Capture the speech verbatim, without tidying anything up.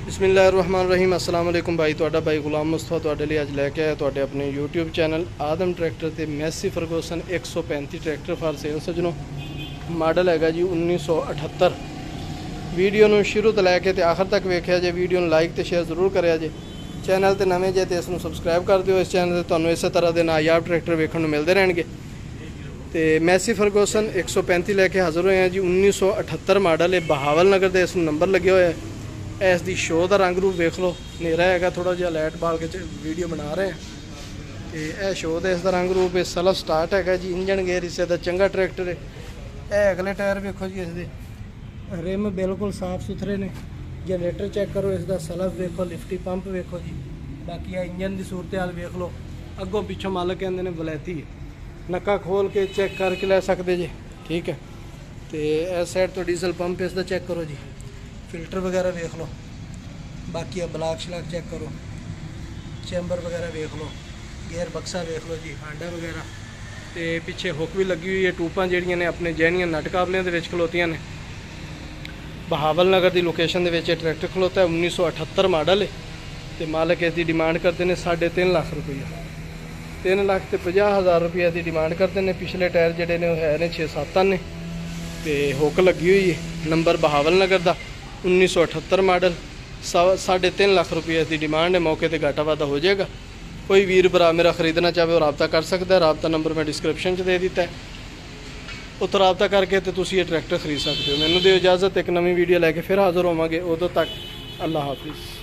बिस्मिल्लाहिर्रहमानिर्रहीम अस्सलाम वालेकुम भाई। तुहाडा भाई गुलाम मुस्तफा तुहाडे लिए अज लैके आया तुहाडे अपने यूट्यूब चैनल आदम ट्रैक्टर ते मैसी फरगूसन एक सौ पैंती ट्रैक्टर फॉर सेल सजनों। मॉडल हैगा जी उन्नीस सौ अठहत्तर। वीडियो नूं शुरू तो लैके ते आखिर तक वेखिया जे। वीडियो नूं लाइक ते शेयर जरूर करिया जे। चैनल ते नवें जे ते इसनूं सबसक्राइब कर दिओ। इस चैनल ते तुहानूं इस तरह के नायाब ट्रैक्टर वेखण नूं मिलदे रहणगे। तो मैसी फरगूसन एक सौ पैंती लैके हाज़र होए हैं जी। उन्नीस सौ अठहत्तर मॉडल है। बहावल नगर के इसनूं नंबर लगे हुए है। इस दी शो का रंग रूप वेख लो। नेरा है थोड़ा जिहा लाइट बाल के वीडियो बना रहे हैं। तो यह शो का इसका रंग रूप है। सलफ स्टार्ट है जी। इंजन गेयर इससे का चंगा ट्रैक्टर है। यह अगले टायर वेखो जी। इसके रिम बिल्कुल साफ सुथरे ने। जनरेटर चेक करो इसका। सलफ वेखो, लिफ्टी पंप वेखो जी। बाकी यह इंजन की सूरत हाल वेख लो। अगों पिछों मालक कहते हैं वलैती है। नक्का खोल के चेक करके लै सकते जी। ठीक है। तो इस साइड तो डीजल पंप इसका चेक करो जी। फिल्टर वगैरह वेख लो। बाकी ब्लॉक शलाक चेक करो। चैम्बर वगैरह वेख लो। गेयर बक्सा वेख लो जी। हांडा वगैरह तो पिछे हुक भी लगी हुई है। टूपा जड़ियाँ ने अपने जैनियां नट काबलियां दे विच खलोतियां ने। बहावल नगर की लोकेशन के विच ट्रैक्टर खलोता है। उन्नीस सौ अठहत्तर मॉडल है। तो मालक इसकी डिमांड करते हैं साढ़े तीन लाख रुपया। तीन लाख तो पचास हज़ार रुपया की डिमांड करते हैं। पिछले टायर जोड़े ने है ने छे सत्त ने। तो हुक लगी हुई है। नंबर बहावल नगर का उन्नीस सौ अठहत्तर मॉडल। साढ़े तीन लाख रुपये इसकी डिमांड है। मौके पर घाटा वाधा हो जाएगा। कोई वीर भरा मेरा खरीदना चाहे वो रबता कर सकता है। रबता नंबर मैं डिस्क्रिप्शन च दे दिता है। उत रबता करके तो तुसीं ये ट्रैक्टर खरीद सकते हो। मैनूं दो इजाज़त। एक नवीं वीडियो लैके फिर हाज़र होवांगे। उदों तक अल्लाह हाफिज़।